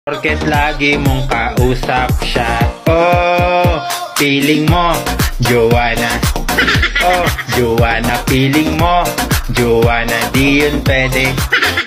Porket lagi mong kausap siya. Oh, feeling mo, Joanna. Oh, Joanna, feeling mo, Joanna, di yun pwede.